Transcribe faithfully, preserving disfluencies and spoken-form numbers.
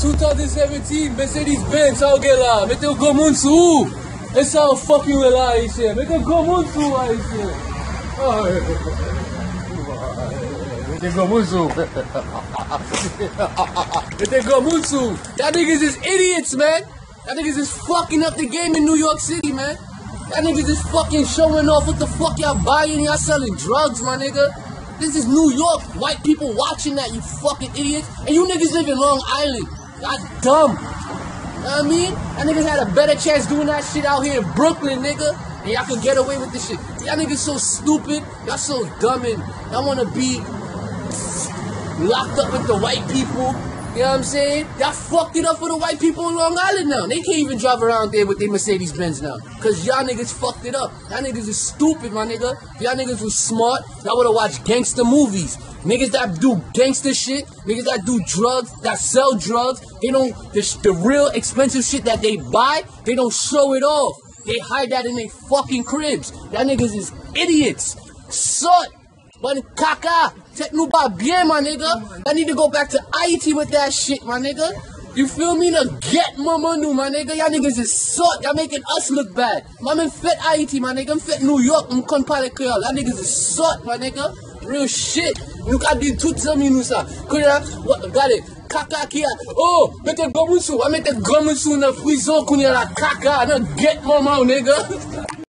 twenty seventeen, Mercedes-Benz, ça ok là. Mettez un gros monde sous. Et ça, on fuck you là, ici. Mettez un gros monde sous, là, ici. Oh, mettez un gros monde sous. Mettez un gros monde sous. Y'all niggas is idiots, man. Y'all niggas is fucking up the game in New York City, man. Y'all niggas is fucking showing off what the fuck y'all buying. Y'all selling drugs, my nigga. This is New York. White people watching that, you fucking idiots. And you niggas live in Long Island. Y'all dumb. You know what I mean? Y'all niggas had a better chance doing that shit out here in Brooklyn, nigga. And y'all could get away with this shit. Y'all niggas so stupid. Y'all so dumb and y'all wanna be locked up with the white people. You know what I'm saying? Y'all fucked it up for the white people in Long Island now. They can't even drive around there with their Mercedes-Benz now. Cause y'all niggas fucked it up. Y'all niggas is stupid, my nigga. If y'all niggas was smart, y'all would've watched gangster movies. Niggas that do gangster shit, niggas that do drugs, that sell drugs, they don't, the, the real expensive shit that they buy, they don't show it off. They hide that in their fucking cribs. Y'all niggas is idiots. Sut. But caca, take-nous pas bien, my nigga. I need to go back to Haiti with that shit, my nigga. You feel me? To get my money, my nigga. Y'all niggas is sut. Y'all making us look bad. I'm in fit Haiti, my nigga. I'm fit New York. I'm con parler créole. Y'all niggas is sut, my nigga. Real shit. You got these tout ça, nous ça. Regardez, caca qui a. Oh, mettez gomme sous. I mettez gomme sous dans la prison qu'on y a la caca. Don't get my mouth, nigga.